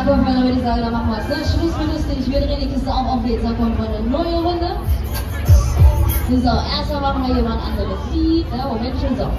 Na komm, Freunde, würde ich sagen, dann machen wir es. Ne? Schluss mit lustig. Wir drehen die Kiste auch auf jetzt. Dann kommt eine neue Runde. So, erstmal machen wir hier mal ein anderes Lied. Ja, Moment, schon so.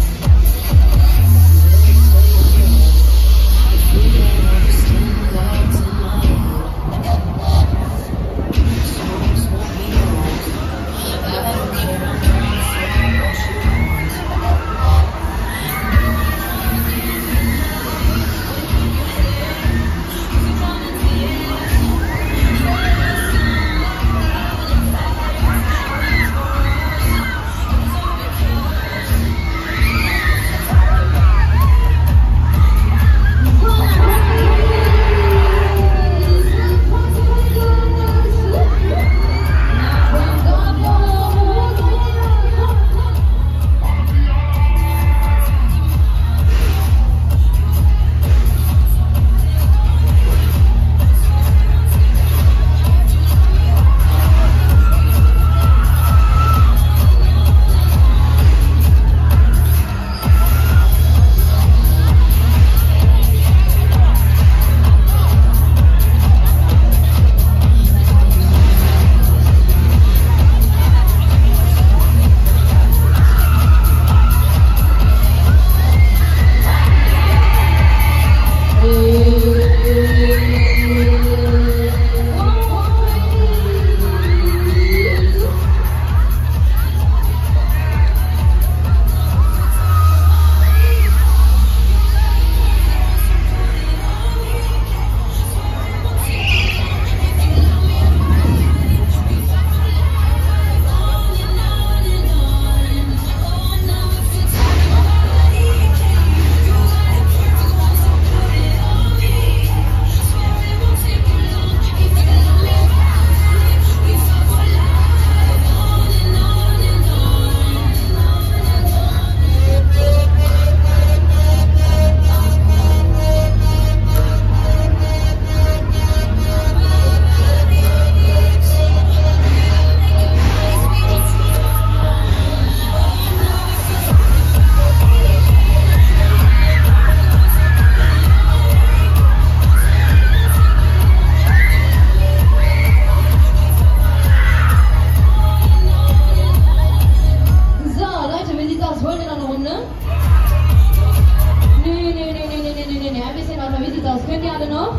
Könnt ihr alle noch?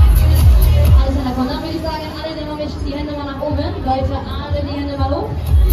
Alles in der Komm, dann würde ich sagen, alle die Hände mal nach oben. Leute, alle die Hände mal hoch.